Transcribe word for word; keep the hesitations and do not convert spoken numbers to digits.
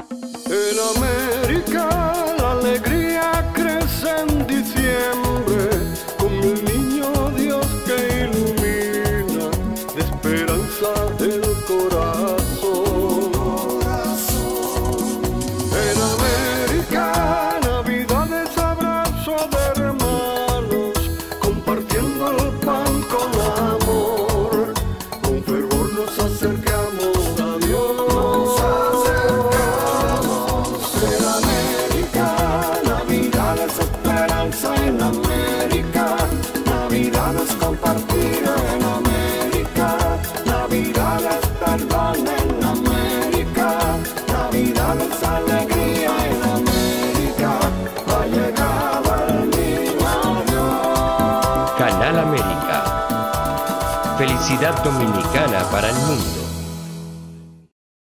En América la alegría crece en diciembre, con el niño Dios que ilumina de esperanza el corazón. En América Navidad es abrazo de hermanos, compartiendo el pan con amor, con fervor nos acercamos a Dios. En América, Navidad es compartir en América, Navidad es perdón en América, Navidad es alegría en América, ha llegado el niño Dios. Canal América. Felicidad dominicana para el mundo.